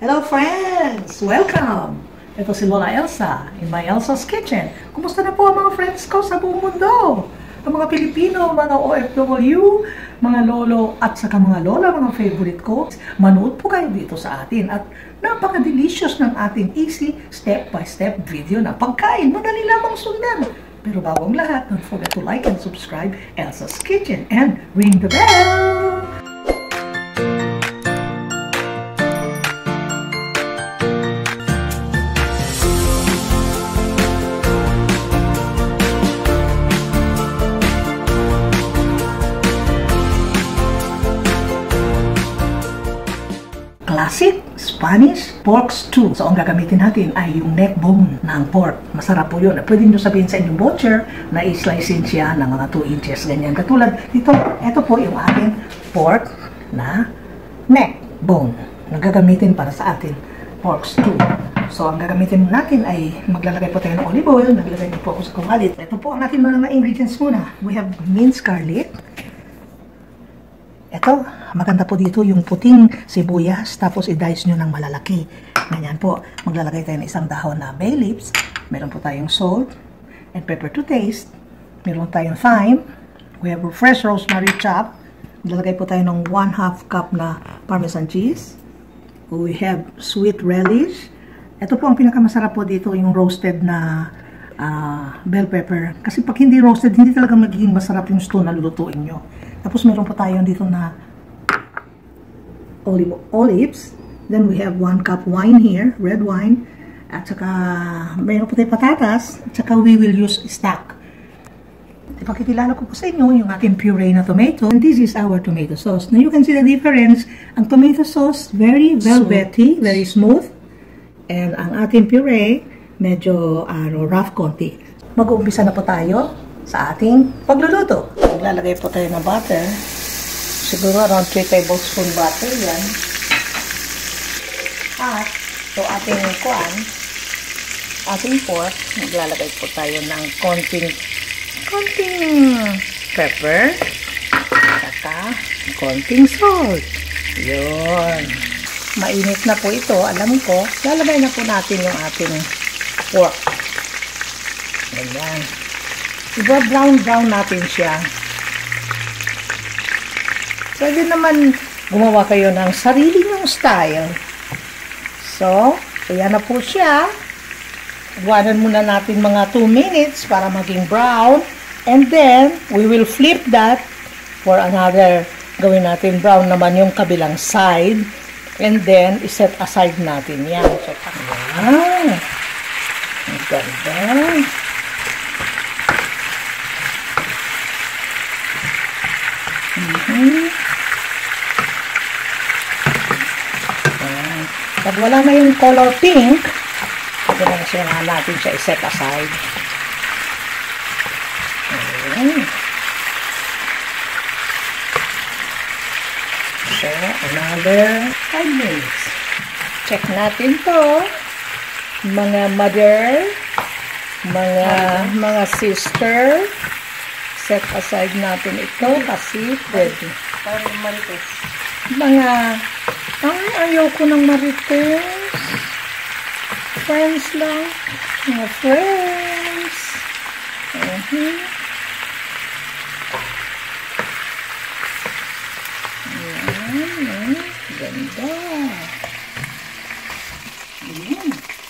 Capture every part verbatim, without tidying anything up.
Hello friends! Welcome! Ito si Lola Elsa in my Elsa's Kitchen. Kumusta na po ang mga friends ko sa buong mundo? Ang mga Pilipino, mga O F W, mga lolo at saka mga lola, mga favorite ko. Manood po kayo dito sa atin at napaka-delicious ng ating easy step-by-step video na pagkain. Madali lamang sundan. Pero bago ang lahat, don't forget to like and subscribe Elsa's Kitchen and ring the bell! Classic Spanish pork stew. So, ang gagamitin natin ay yung neck bone ng pork. Masarap po yun. Pwede nyo sabihin sa inyong butcher na i-slicein siya ng mga two inches. Ganyan. Katulad dito, ito po yung ating pork na neck bone na gagamitin para sa ating pork stew. So, ang gagamitin natin ay maglalagay po tayo ng olive oil. Naglalagay po ako sa kawalit. Ito po ang ating mga ingredients muna. We have minced garlic. Ito, maganda po dito yung puting sibuyas, tapos i-dice nyo ng malalaki. Ganyan po. Maglalagay tayo ng isang dahon na bay leaves. Meron po tayong salt and pepper to taste. Meron tayong thyme. We have fresh rosemary chop. Maglalagay po tayo ng one half cup na parmesan cheese. We have sweet relish. Ito po ang pinakamasarap po dito, yung roasted na uh, bell pepper. Kasi pag hindi roasted, hindi talaga magiging masarap yung stew na lulutuin nyo. Tapos meron po tayo dito na olive, olives. Then we have one cup wine here, red wine. At saka meron po tayong patatas. At saka we will use stock. Ipakikilala ko po sa inyo yung ating puree na tomato. And this is our tomato sauce. Now you can see the difference. Ang tomato sauce, very velvety, very smooth. And ang ating puree, medyo uh, rough konti. Mag-uumpisa na po tayo sa ating pagluluto. Maglalagay po tayo ng butter. Siguro around three tablespoon butter yan. At so ating kuan, ating pork, maglalagay po tayo ng konting konting pepper, saka konting salt. Yun. Mainit na po ito, alam ko. Lalagay na po natin yung ating pork. Ganyan. I-brown-brown natin siya. Pwede naman gumawa kayo ng sarili nyong style. So, ayan na po siya. Iwanan muna natin mga two minutes para maging brown. And then, we will flip that for another, gawin natin brown naman yung kabilang side. And then, iset aside natin yan. So, ayan. Ang ganda. Mm-hmm. Pag wala na yung color pink, pwede na siya natin siya i-set aside. Ayan. So, another five minutes. Check natin to. Mga mother, mga, mga sister, set aside natin ito kasi pwede. Parang marites. Mga, ay, ayoko ng marites. Friends lang. Mga friends. Uh-huh. Ayan, ayan. Ganda. Ayan.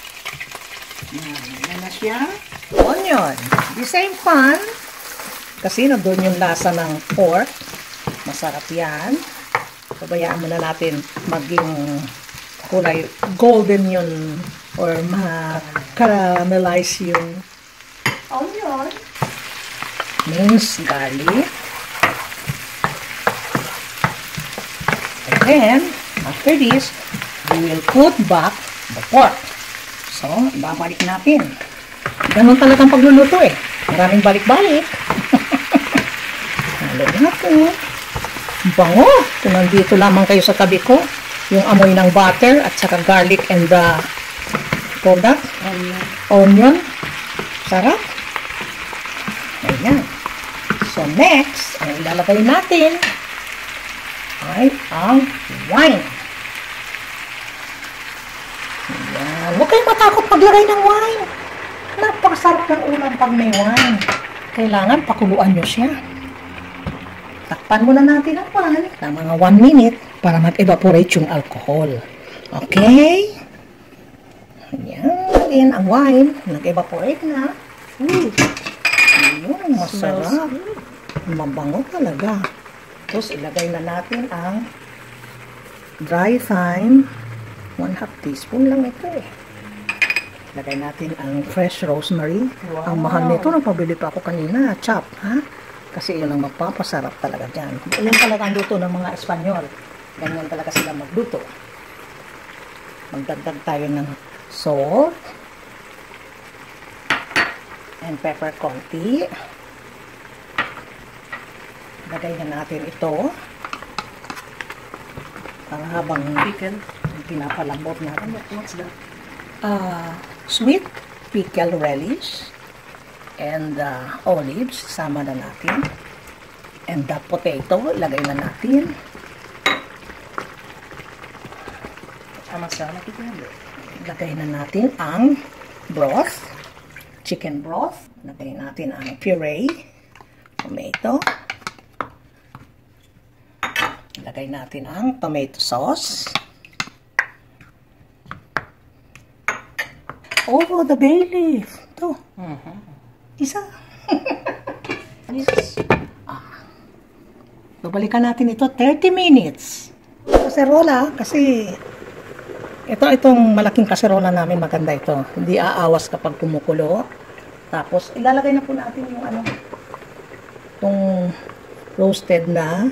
Ayan na siya. Onion. The same pan. Kasi nandun yung lasa ng pork. Masarap yan. Pabayaan muna natin maging kulay golden yun or ma-caramelize yung onion. Minced garlic. And then, after this, we will put back the pork. So, babalik natin. Ganun talagang pagluluto eh. Maraming balik-balik. Halo natin. Bango. Kung nandito lamang kayo sa tabi ko, yung amoy ng butter at saka garlic and the product, onion. onion. Sarap. Ayan. So next, ang ilalagay natin ay ang wine. Ayan. Huwag kayong matakot maglagay ng wine. Napakasarap ng ulam pag may wine. Kailangan pakuluan nyo siya. Takpan muna natin ang pan ng mga one minute para mag-evaporate yung alcohol. Okay? Ayan. Again, ang wine, nag-evaporate na. Ooh. Ayan, masarap. Mabango talaga. Tapos, ilagay na natin ang dry thyme. One half teaspoon lang ito eh. Ilagay natin ang fresh rosemary. Wow. Ang mahal nito, napabili pa ako kanina. Chop, ha? Kasi yun ang magpapasarap talaga dyan. Yan talaga ang luto ng mga Espanyol. Ganyan talaga sila magluto. Magdagdag tayo ng salt and pepper konti. Lagay na natin ito para habang pinapalambot natin. What's that? Uh, sweet pickle relish and uh, olives, sama na natin. And the potato, lagay na natin. Lagay na natin ang broth, chicken broth. Lagay natin ang puree, tomato. Lagay natin ang tomato sauce. Oh, the bay leaf. Ito. Uh-huh. Isa. Yes. Ah. Babalikan natin ito thirty minutes. Kaserola, kasi ito, itong malaking kaserola namin, maganda ito. Hindi aawas kapag kumukulo. Tapos, ilalagay na po natin yung ano, itong roasted na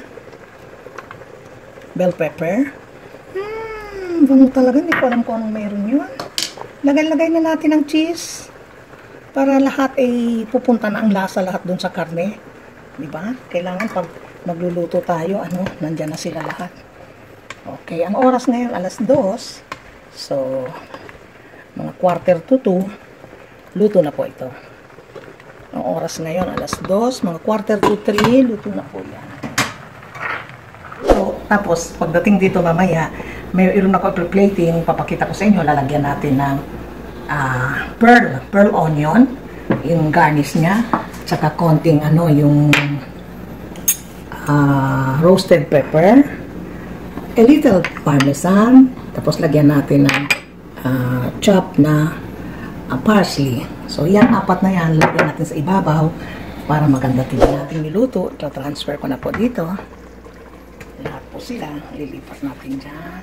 bell pepper. Hmm, bango talaga. Hindi ko alam kung anong mayroon yun. Lagay-lagay na natin ang cheese para lahat ay pupunta na ang lasa lahat dun sa karne. Diba? Kailangan pag magluluto tayo, ano, nandyan na sila lahat. Okay, ang oras ngayon, alas dos. So, mga quarter to two, luto na po ito. Ang oras ngayon, alas dos, mga quarter to three, luto na po yan. So, tapos, pagdating dito mamaya, mayroon ako pre-plating, papakita ko sa inyo, lalagyan natin ng uh, pearl, pearl onion, yung garnish niya, tsaka konting ano, yung uh, roasted pepper, a little parmesan, tapos lagyan natin ng uh, chopped na uh, parsley. So, yan, apat na yan, lagyan natin sa ibabaw para maganda tingnan natin niluto. Transfer ko na po dito. Lahat po sila, lilipat natin dyan.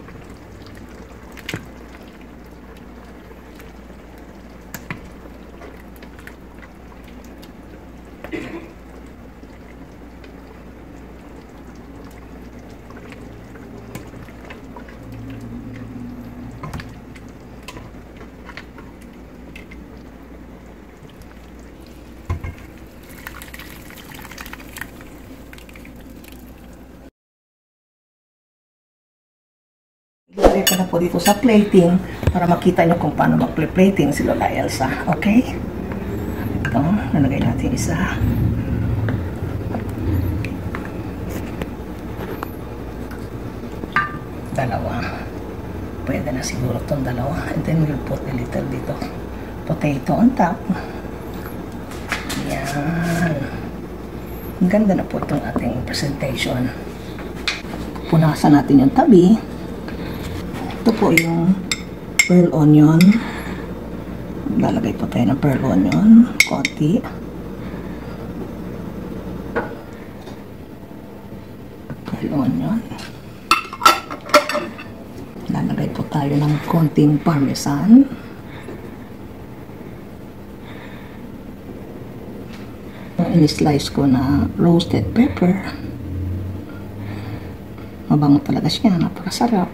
Ilagay ko na po dito sa plating para makita nyo kung paano mag-plating si Lola Elsa. Okay? Ito, nalagay natin isa. Dalawa. Pwede na siguro itong dalawa. And then we'll put a little dito potato on top. Yan. Ang ganda na po itong ating presentation. Punasan natin yung tabi. Ito po yung pearl onion. Lalagay po tayo ng pearl onion. Konti. Pearl onion. Lalagay po tayo ng konting parmesan. In-slice ko na roasted pepper. Mabango talaga siya. Napakasarap.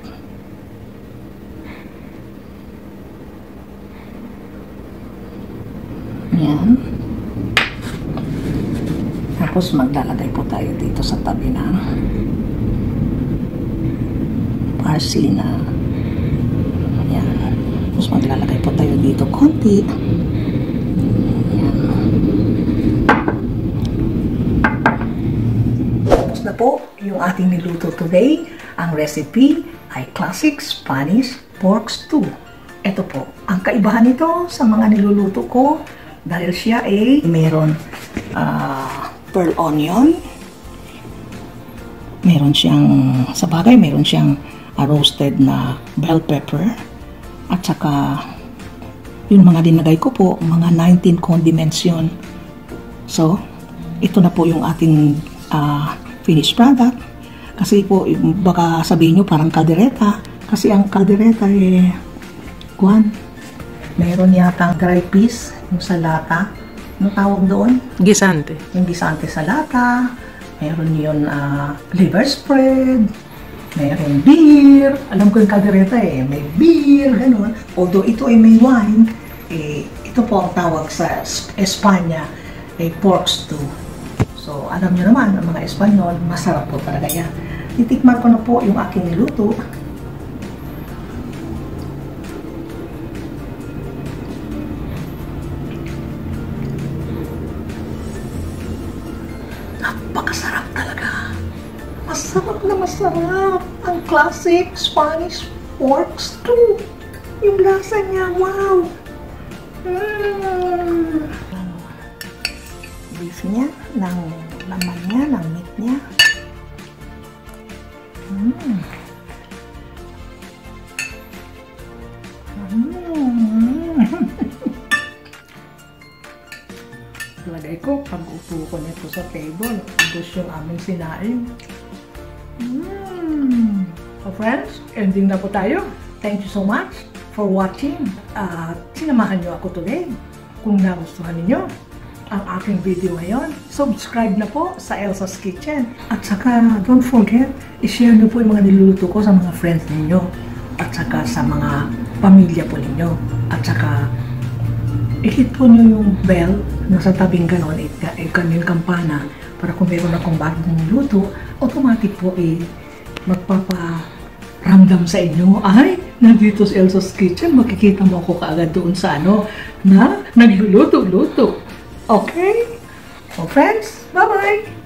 Yan. Tapos maglalagay po tayo dito sa tabi ng parsley na yan. Tapos maglalagay po tayo dito konti. Yan. Tapos na po yung ating niluto today. Ang recipe ay classic Spanish pork stew. Ito po, ang kaibahan nito sa mga niluluto ko, dahil siya ay mayroon uh, pearl onion, meron siyang, sa bagay, meron siyang uh, roasted na bell pepper, at saka yung mga dinagay ko po, mga nineteen condiments yun. So, ito na po yung ating uh, finished product. Kasi po, baka sabihin nyo parang kaldereta, kasi ang kaldereta eh, kuhan, meron yatang dry piece, yung sa lata. Ano tawag doon? Gisante. Yung gisante sa lata. Meron yun uh, liver spread. Meron beer. Alam ko yung kaldereta eh, may beer, ganun. Although ito ay may wine, eh, ito po ang tawag sa Espanya, eh, pork stew. So, alam nyo naman, ang mga Espanyol, masarap po talaga yan. Titikman ko na po yung aking niluto. Napakasarap talaga. Masarap na masarap. Ang classic Spanish pork stew. Yung lasa niya, wow! Mm. Beef niya, ng laman niya, ng meat niya. Mm. Mm. Lagay ko, pag upo ko nito sa table, ubos yung aming sinain. Mm. So friends, ending na po tayo. Thank you so much for watching. At uh, sinamahan nyo ako today. Kung nagustuhan niyo ang aking video ngayon, subscribe na po sa Elsa's Kitchen. At saka, don't forget, i-share nyo po yung mga niluluto ko sa mga friends ninyo. At saka sa mga pamilya po ninyo. At saka, i-hit po nyo yung bell na sa tabing ganon, i-kan yung kampana para kung meron akong bagong luto, automatic po eh, magpaparamdam sa inyo, ay, nandito sa Elsa's Kitchen, makikita mo ako kaagad doon sa ano, na nagluluto-luto. Okay? So friends, bye-bye!